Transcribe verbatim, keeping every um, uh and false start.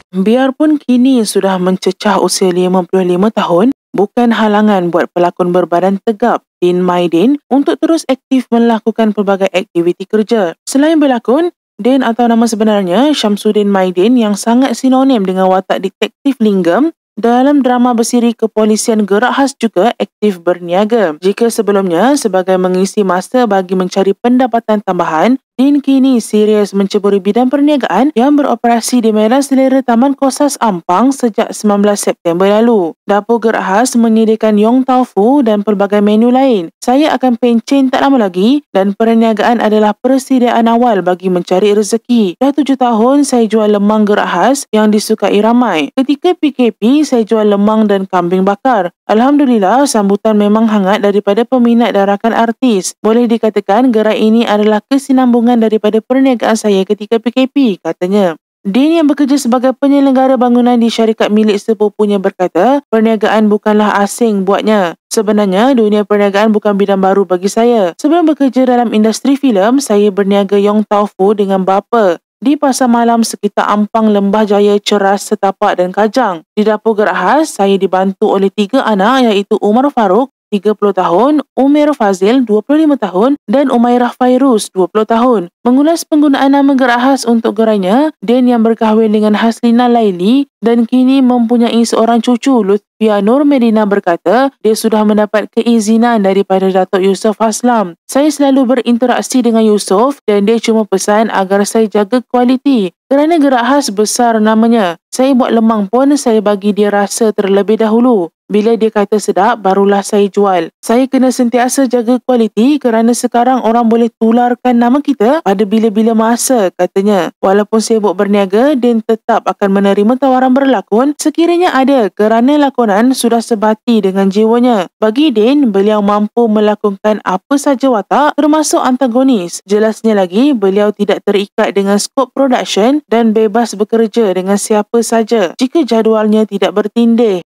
Biarpun kini sudah mencecah usia lima puluh lima tahun, bukan halangan buat pelakon berbadan tegap Din Maidin untuk terus aktif melakukan pelbagai aktiviti kerja. Selain berlakon, Din atau nama sebenarnya Syamsuddin Maidin yang sangat sinonim dengan watak detektif Lingam dalam drama bersiri kepolisian gerak khas juga aktif berniaga. Jika sebelumnya sebagai mengisi masa bagi mencari pendapatan tambahan, Din kini serius menceburi bidang perniagaan yang beroperasi di Medan Selera Taman Kosas Ampang sejak sembilan belas September lalu. Dapur gerak khas menyediakan yong tau fu dan pelbagai menu lain. Saya akan pencen tak lama lagi dan perniagaan adalah persediaan awal bagi mencari rezeki. Dah tujuh tahun saya jual lemang gerak khas yang disukai ramai. Ketika P K P, saya jual lemang dan kambing bakar. Alhamdulillah, sambutan memang hangat daripada peminat dan rakan artis. Boleh dikatakan gerai ini adalah kesinambungan daripada perniagaan saya ketika P K P, katanya. Din yang bekerja sebagai penyelenggara bangunan di syarikat milik sepupunya berkata, perniagaan bukanlah asing buatnya. Sebenarnya, dunia perniagaan bukan bidang baru bagi saya. Sebelum bekerja dalam industri filem, saya berniaga yong tau fu dengan bapa di pasar malam sekitar Ampang, Lembah Jaya, Ceras, Setapak dan Kajang. Di dapur gerak khas, saya dibantu oleh tiga anak iaitu Umar Farouk, tiga puluh tahun, Umair Fazil, dua puluh lima tahun dan Umairah Fairuz, dua puluh tahun. Mengulas penggunaan nama gerak khas untuk gerainya, Din yang berkahwin dengan Haslina Laili dan kini mempunyai seorang cucu, Lutfia Nur Medina, berkata dia sudah mendapat keizinan daripada Datuk Yusof Haslam. Saya selalu berinteraksi dengan Yusof dan dia cuma pesan agar saya jaga kualiti. Kerana gerak khas besar namanya, saya buat lemang pun saya bagi dia rasa terlebih dahulu. Bila dia kata sedap, barulah saya jual. Saya kena sentiasa jaga kualiti kerana sekarang orang boleh tularkan nama kita pada bila-bila masa, katanya. Walaupun sibuk berniaga, Din tetap akan menerima tawaran berlakon sekiranya ada kerana lakonan sudah sebati dengan jiwanya. Bagi Din, beliau mampu melakonkan apa saja watak termasuk antagonis. Jelasnya lagi, beliau tidak terikat dengan skop production dan bebas bekerja dengan siapa saja jika jadualnya tidak bertindih.